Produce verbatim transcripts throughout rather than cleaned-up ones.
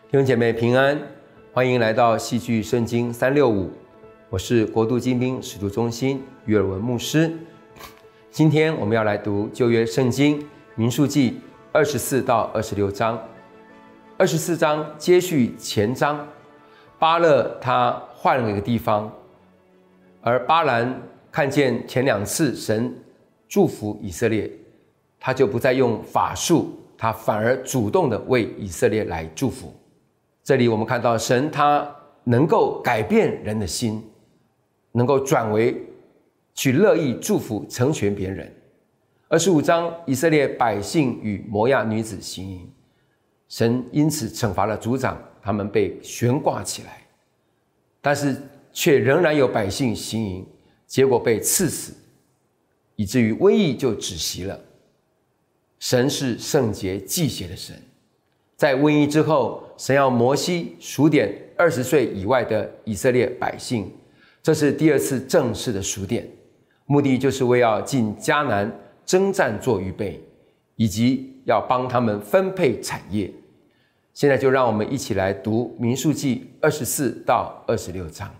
弟兄姐妹平安，欢迎来到戏剧圣经三六五，我是国度精兵使徒中心于尔文牧师。今天我们要来读旧约圣经民数记二十四到二十六章。二十四章接续前章，巴勒他换了一个地方，而巴兰看见前两次神祝福以色列，他就不再用法术，他反而主动的为以色列来祝福。这里我们看到神他能够改变人的心，能够转为去乐意祝福成全别人。二十五章以色列百姓与摩押女子行淫，神因此惩罚了族长，他们被悬挂起来，但是却仍然有百姓行淫，结果被刺死，以至于瘟疫就止息了。神是圣洁忌邪的神，在瘟疫之后，神要摩西数点二十岁以外的以色列百姓，这是第二次正式的数点，目的就是为要进迦南征战做预备，以及要帮他们分配产业。现在就让我们一起来读民数记二十四到二十六章。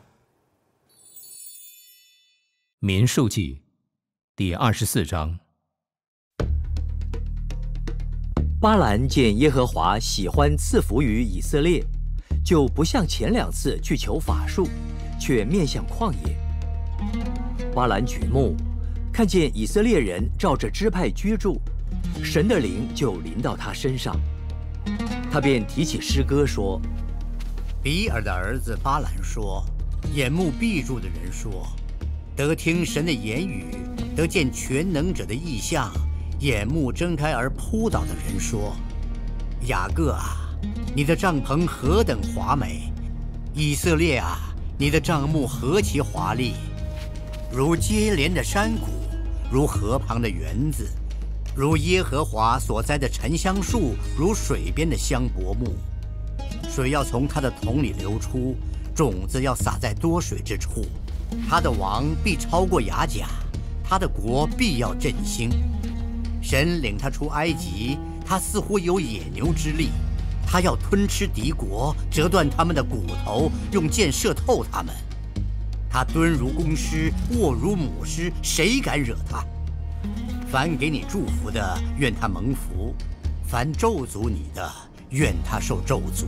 民数记第二十四章。 巴兰见耶和华喜欢赐福于以色列，就不像前两次去求法术，却面向旷野。巴兰举目，看见以色列人照着支派居住，神的灵就临到他身上，他便提起诗歌说： 比尔的儿子巴兰说，眼目闭住的人说，得听神的言语，得见全能者的异象，眼目睁开而扑倒的人说：雅各啊，你的帐篷何等华美！以色列啊，你的帐幕何其华丽！如接连的山谷，如河旁的园子，如耶和华所栽的沉香树，如水边的香柏木。水要从他的桶里流出，种子要撒在多水之处。他的王必超过雅甲，他的国必要振兴。神领他出埃及，他似乎有野牛之力，他要吞吃敌国，折断他们的骨头，用箭射透他们。他蹲如公狮，卧如母狮，谁敢惹他？凡给你祝福的，愿他蒙福；凡咒诅你的，愿他受咒诅。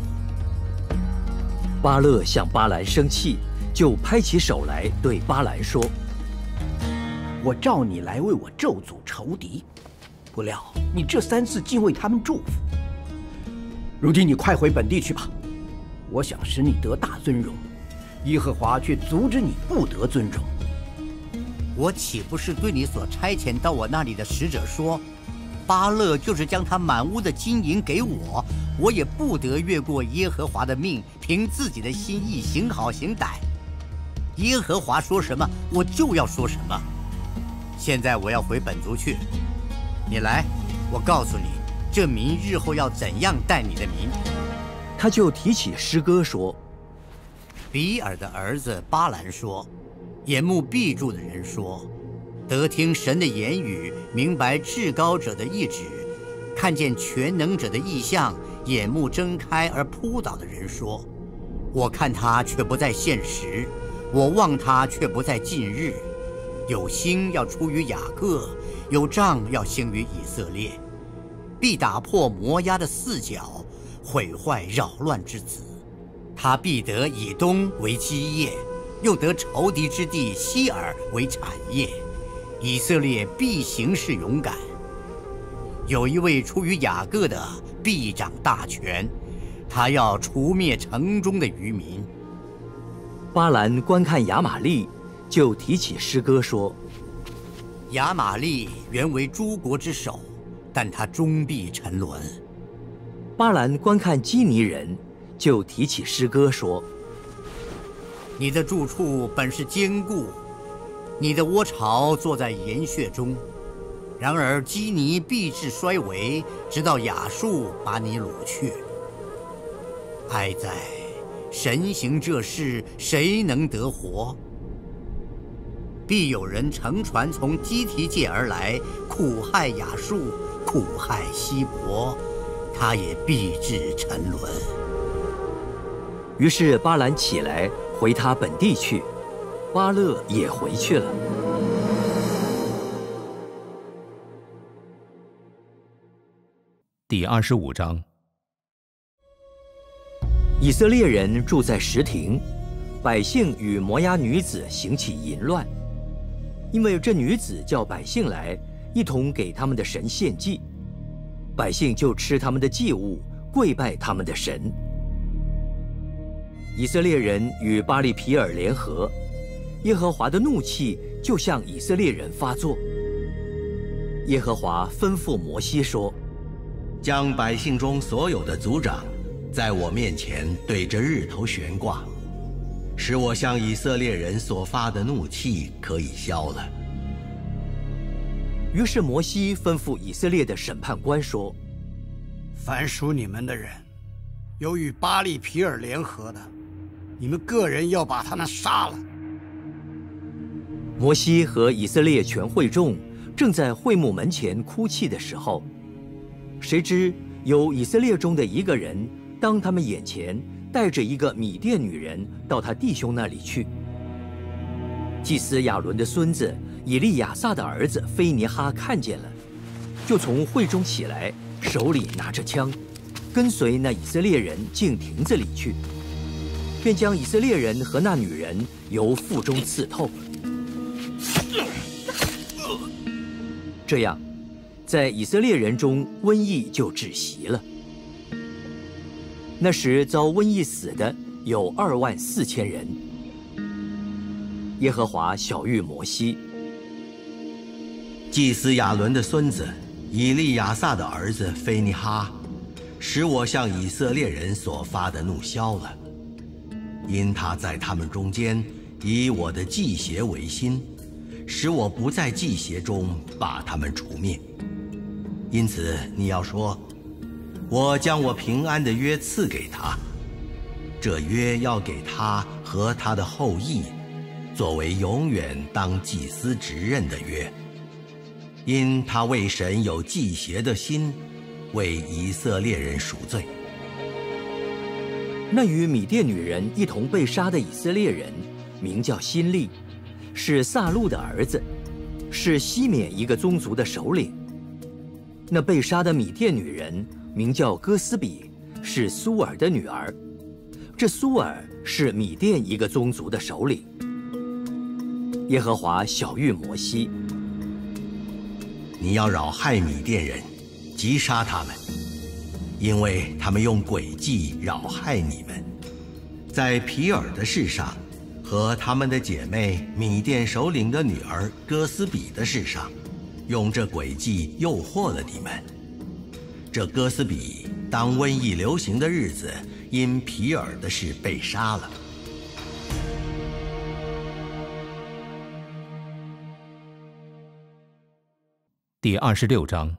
巴勒向巴兰生气，就拍起手来对巴兰说： 我召你来为我咒诅仇敌，不料你这三次竟为他们祝福。如今你快回本地去吧，我想使你得大尊荣，耶和华却阻止你不得尊荣。 我岂不是对你所差遣到我那里的使者说，巴勒就是将他满屋的金银给我，我也不得越过耶和华的命，凭自己的心意行好行歹。耶和华说什么，我就要说什么。现在我要回本族去，你来，我告诉你，这民日后要怎样待你的民。 他就提起诗歌说： 比尔的儿子巴兰说，眼目闭住的人说，得听神的言语，明白至高者的意旨，看见全能者的异象，眼目睁开而扑倒的人说，我看他却不在现实，我望他却不在近日。有星要出于雅各，有杖要兴于以色列，必打破摩押的四角，毁坏扰乱之子。他必得以东为基业，又得仇敌之地西珥为产业。以色列必行事勇敢。有一位出于雅各的必掌大权，他要除灭城中的渔民。 巴兰观看亚玛力，就提起诗歌说： 亚玛力原为诸国之首，但他终必沉沦。 巴兰观看基尼人，就提起诗歌说： 你的住处本是坚固，你的窝巢坐在岩穴中，然而基尼必至衰微，直到亚述把你掳去。哀哉！神行这事，谁能得活？必有人乘船从基提界而来，苦害亚述，苦害希伯，他也必至沉沦。 于是巴兰起来回他本地去，巴勒也回去了。 第二十五章。 以色列人住在什亭，百姓与摩押女子行起淫乱，因为这女子叫百姓来，一同给他们的神献祭，百姓就吃他们的祭物，跪拜他们的神。以色列人与巴力毗尔联合，耶和华的怒气就向以色列人发作。耶和华吩咐摩西说： 将百姓中所有的族长，在我面前对着日头悬挂，使我向以色列人所发的怒气可以消了。 于是摩西吩咐以色列的审判官说： 凡属你们的人，有与巴力毗尔联合的，你们个人要把他们杀了。 摩西和以色列全会众正在会幕门前哭泣的时候，谁知有以色列中的一个人当他们眼前带着一个米甸女人到他弟兄那里去。祭司亚伦的孙子以利亚撒的儿子菲尼哈看见了，就从会中起来，手里拿着枪，跟随那以色列人进亭子里去，便将以色列人和那女人由腹中刺透。这样，在以色列人中瘟疫就止息了。那时遭瘟疫死的有二万四千人。耶和华晓谕摩西： 祭司亚伦的孙子以利亚撒的儿子菲尼哈，使我向以色列人所发的怒消了，因他在他们中间以我的祭邪为心，使我不在祭邪中把他们除灭。因此你要说，我将我平安的约赐给他，这约要给他和他的后裔，作为永远当祭司职任的约，因他为神有祭邪的心，为以色列人赎罪。 那与米甸女人一同被杀的以色列人，名叫辛利，是撒路的儿子，是西缅一个宗族的首领。那被杀的米甸女人名叫哥斯比，是苏尔的女儿，这苏尔是米甸一个宗族的首领。耶和华晓谕摩西： 你要扰害米甸人，击杀他们，因为他们用诡计扰害你们，在皮尔的事上和他们的姐妹米甸首领的女儿哥斯比的事上，用这诡计诱惑了你们。这哥斯比当瘟疫流行的日子，因皮尔的事被杀了。 第二十六章。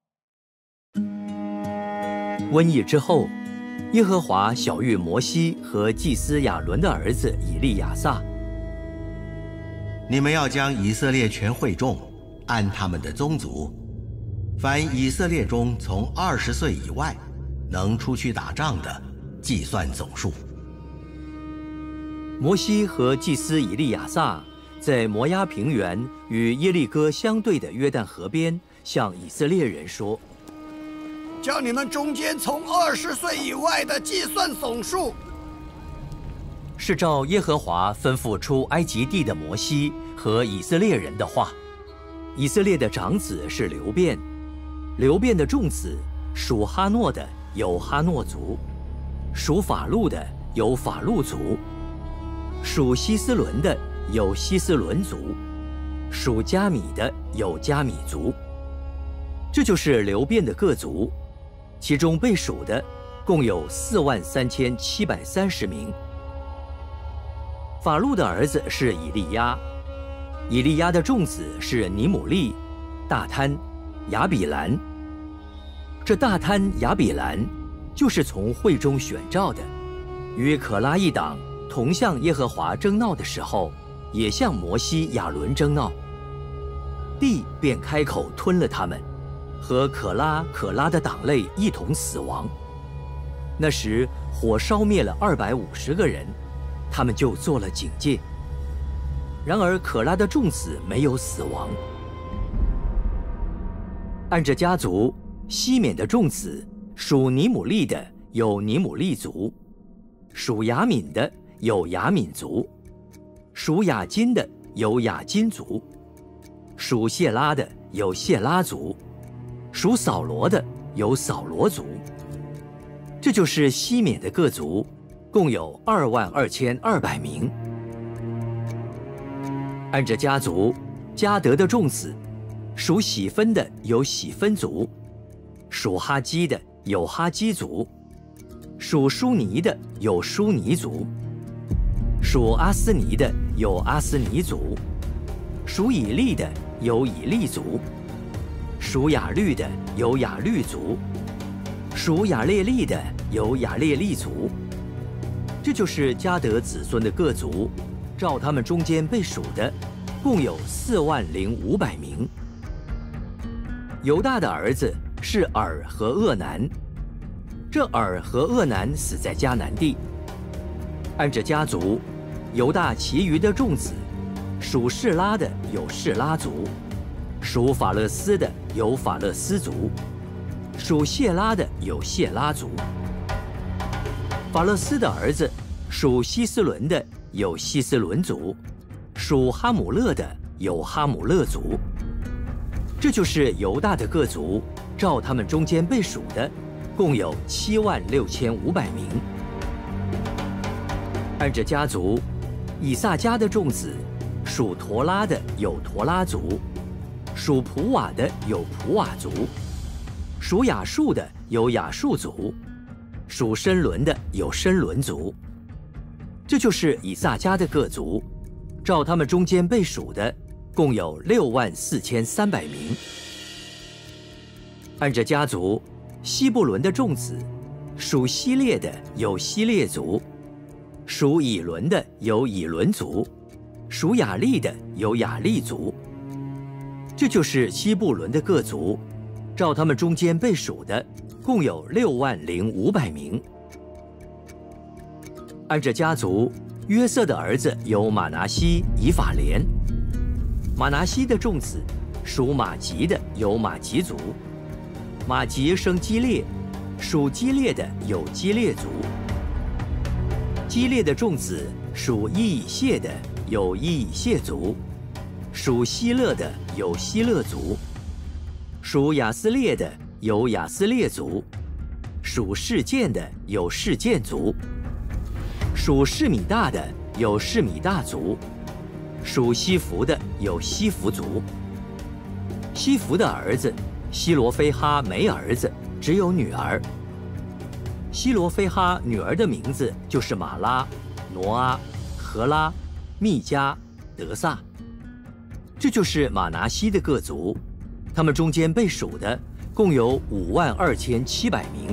瘟疫之后，耶和华晓谕摩西和祭司亚伦的儿子以利亚撒： 你们要将以色列全会众按他们的宗族，凡以色列中从二十岁以外能出去打仗的，计算总数。 摩西和祭司以利亚撒在摩押平原与耶利哥相对的约旦河边，向以色列人说： 叫你们中间从二十岁以外的计算总数。 是照耶和华吩咐出埃及地的摩西和以色列人的话。以色列的长子是流便，流便的众子属哈诺的有哈诺族，属法路的有法路族，属希斯伦的有希斯伦族，属加米的有加米族。这就是流便的各族，其中被数的共有四万三千七百三十名。法路的儿子是以利亚，以利亚的众子是尼姆利、大贪、亚比兰。这大贪、亚比兰就是从会中选召的，与可拉一党同向耶和华争闹的时候，也向摩西、亚伦争闹，地便开口吞了他们，和可拉、可拉的党类一同死亡。 那时火烧灭了二百五十个人，他们就做了警戒。然而可拉的众子没有死亡。按着家族，西缅的众子属尼姆利的有尼姆利族，属雅敏的有雅敏族，属雅金的有雅金族，属谢拉的有谢拉族，属扫罗的有扫罗族。这就是西缅的各族，共有二万二千二百名。按着家族，迦得的众子，属喜分的有喜分族，属哈基的有哈基族，属舒尼的有舒尼族，属阿斯尼的有阿斯尼族，属以利的有以利族，属雅律的有雅律族，属雅列利的有雅列利族。这就是迦得子孙的各族，照他们中间被数的，共有四万零五百名。犹大的儿子是尔和厄南，这尔和厄南死在迦南地。按着家族，犹大其余的众子，属示拉的有示拉族，属法勒斯的有法勒斯族，属谢拉的有谢拉族。法勒斯的儿子属希斯伦的有希斯伦族，属哈姆勒的有哈姆勒族。这就是犹大的各族，照他们中间被数的，共有七万六千五百名。按着家族，以萨迦的众子，属陀拉的有陀拉族，属普瓦的有普瓦族，属亚述的有亚述族，属申伦的有申伦族。这就是以萨迦的各族，照他们中间被数的，共有六万四千三百名。按着家族，希布伦的众子，属希列的有希列族，属以伦的有以伦族，属雅利的有雅利族。这就是希布伦的各族，照他们中间被数的，共有六万零五百名。按着家族，约瑟的儿子有马拿西、以法莲。马拿西的众子，属马吉的有马吉族，马吉生基列，属基列的有基列族。基列的众子，属伊以谢的有伊以谢族，属希勒的有希勒族，属亚斯列的有亚斯列族，属示剑的有示剑族，属示米大的有示米大族，属西弗的有西弗族。西弗的儿子希罗非哈没儿子，只有女儿。希罗非哈女儿的名字就是玛拉、挪阿、荷拉、密加、德萨。这就是马拿西的各族，他们中间被数的共有五万二千七百名。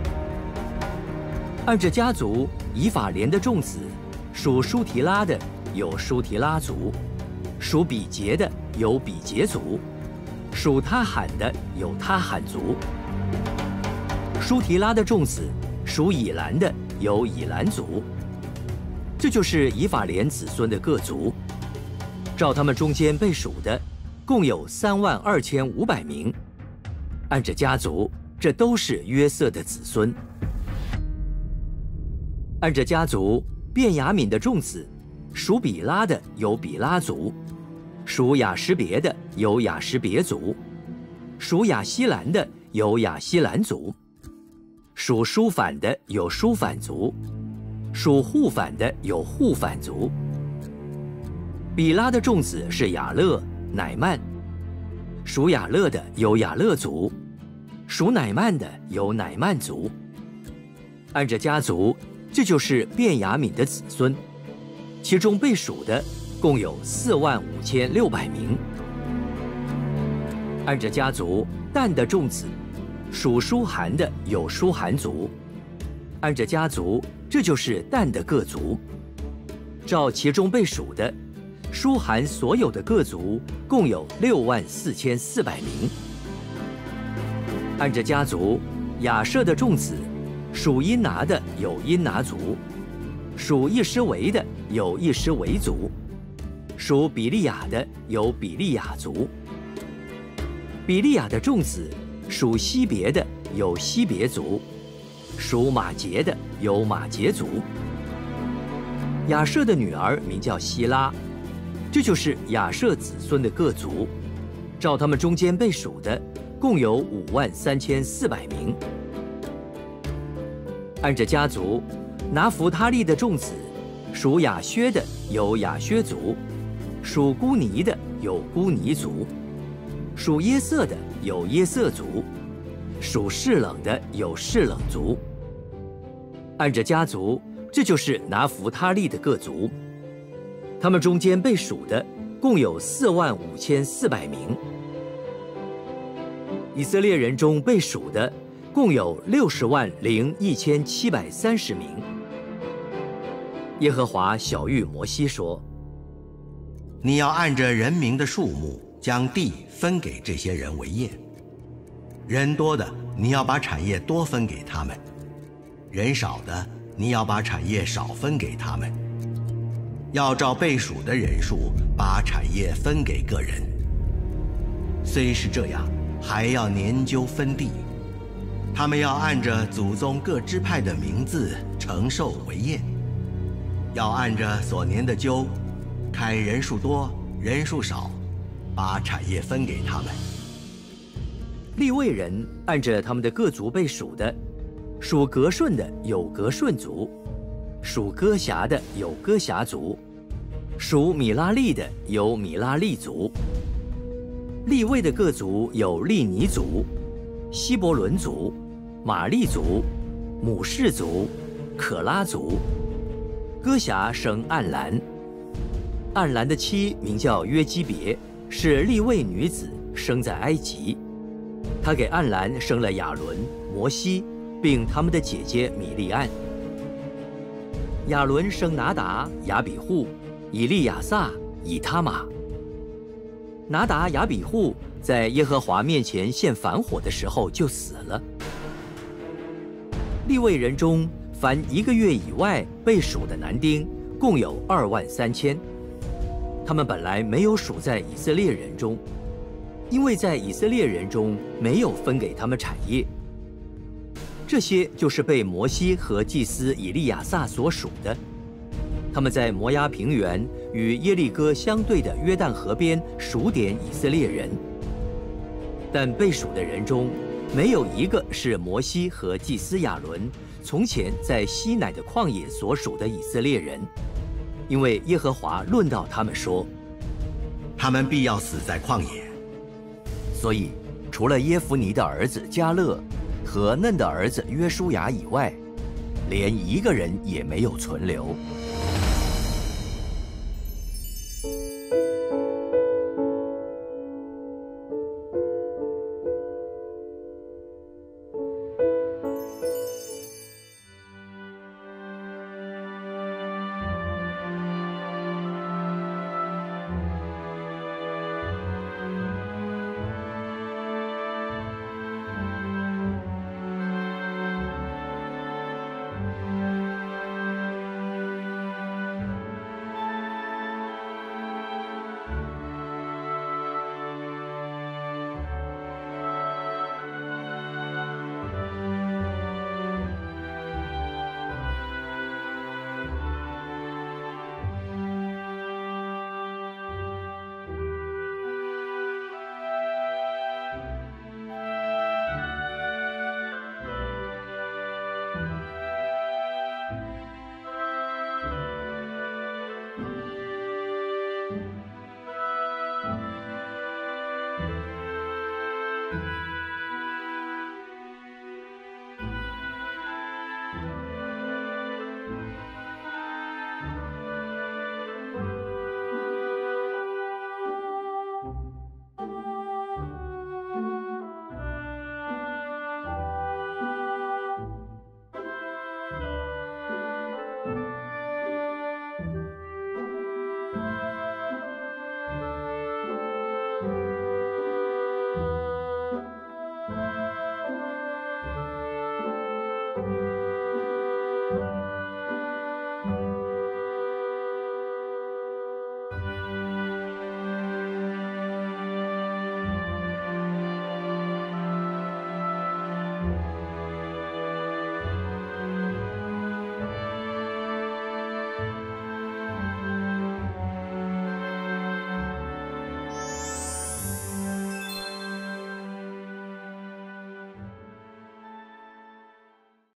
按着家族，以法莲的众子，属舒提拉的有舒提拉族，属比杰的有比杰族，属他罕的有他罕族。舒提拉的众子，属以兰的有以兰族。这就是以法莲子孙的各族，照他们中间被数的，共有三万二千五百名。按着家族，这都是约瑟的子孙。按着家族，便雅悯的众子，属比拉的有比拉族，属雅什别的有雅什别族，属亚希兰的有亚希兰族，属舒反的有舒反族，属户反的有户反族。比拉的众子是雅勒、乃曼，属雅勒的有雅勒族，属乃曼的有乃曼族。按着家族，这就是便雅悯的子孙，其中被数的共有四万五千六百名。按着家族，但的众子，属舒韩的有舒韩族。按着家族，这就是但的各族。照其中被数的，舒韩所有的各族共有六万四千四百名。按着家族，亚舍的众子， 属因拿的有因拿族，属易施维的有易施维族，属比利亚的有比利亚族。比利亚的众子属西别的有西别族，属马杰的有马杰族。亚舍的女儿名叫希拉，这就是亚舍子孙的各族。照他们中间被数的，共有五万三千四百名。按着家族，拿弗他利的众子，属亚薛的有亚薛族，属孤尼的有孤尼族，属耶瑟的有耶瑟族，属士冷的有士冷族。按着家族，这就是拿弗他利的各族。他们中间被数的，共有四万五千四百名。以色列人中被数的，共有六十万零一千七百三十名。耶和华晓谕摩西说：“ 你要按着人民的数目，将地分给这些人为业。人多的，你要把产业多分给他们；人少的，你要把产业少分给他们。要照被数的人数，把产业分给个人。虽是这样，还要研究分地。他们要按着祖宗各支派的名字承受为业，要按着所年的阄，看人数多人数少，把产业分给他们。 利未人按着他们的各族被数的，属革顺的有革顺族，属哥辖的有哥辖族，属米拉利的有米拉利族。利未的各族有利尼族、希伯伦族、玛利族、母士族、可拉族。哥辖生暗兰，暗兰的妻名叫约基别，是利未女子，生在埃及。她给暗兰生了亚伦、摩西，并他们的姐姐米利暗。亚伦生拿达、亚比户、以利亚撒、以他玛。拿达、亚比户在耶和华面前献反火的时候就死了。利未人中，凡一个月以外被数的男丁，共有二万三千。他们本来没有数在以色列人中，因为在以色列人中没有分给他们产业。这些就是被摩西和祭司以利亚撒所属的。他们在摩押平原与耶利哥相对的约旦河边数点以色列人，但被数的人中没有一个是摩西和祭司亚伦从前在西乃的旷野所属的以色列人，因为耶和华论到他们说：“ 他们必要死在旷野。” 所以，除了耶孚尼的儿子迦勒和嫩的儿子约书亚以外，连一个人也没有存留。